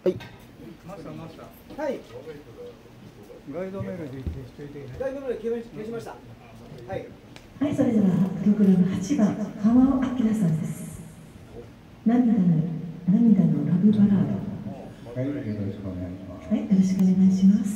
はい。 はい。 ガイドメロディー消しといて。 ガイドメロディー消しました。はい。 はい、それではプログラム8番川尾明さんです。涙のラブバラード。 はい、よろしくお願いします。 はい、よろしくお願いします。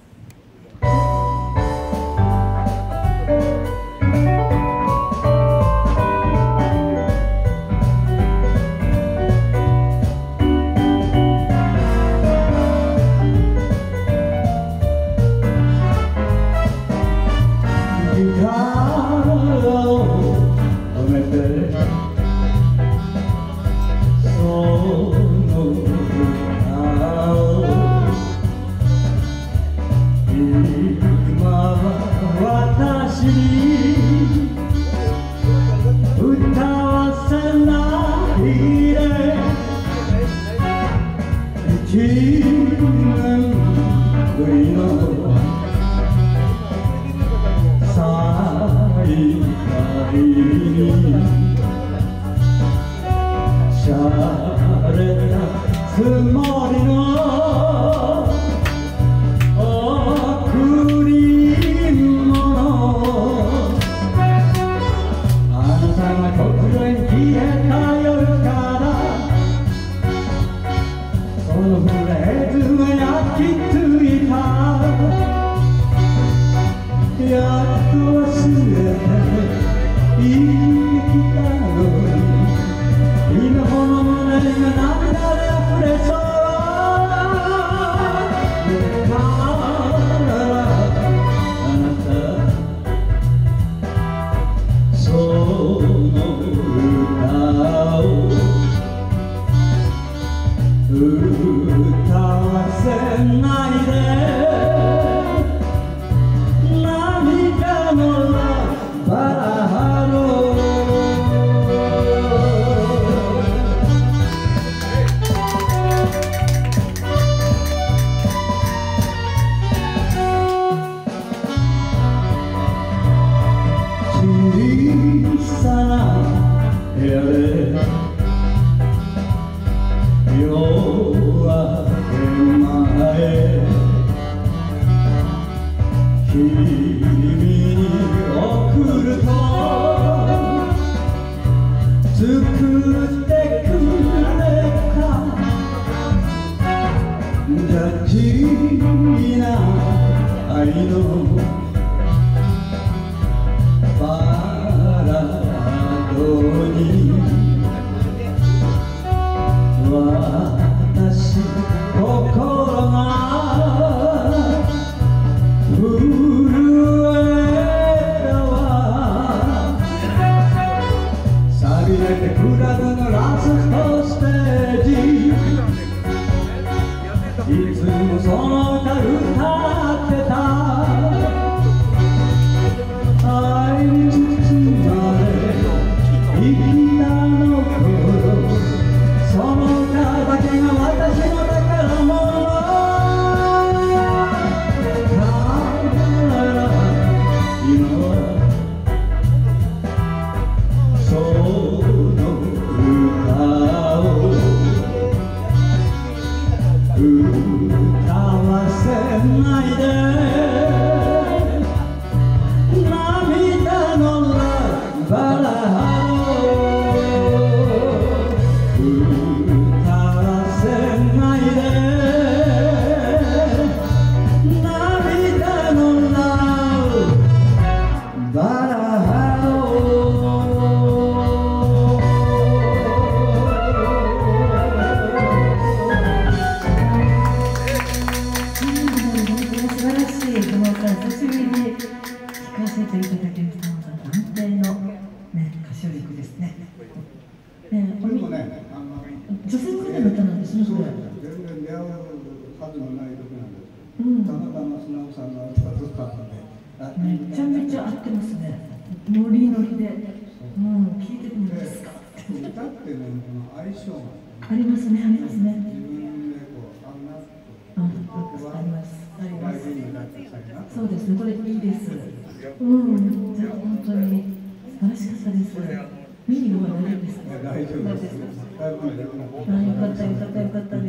そうですね、これいいです。本当に素晴らしかったです。見には大丈夫ですか？大丈夫です。よかったよかったよかった。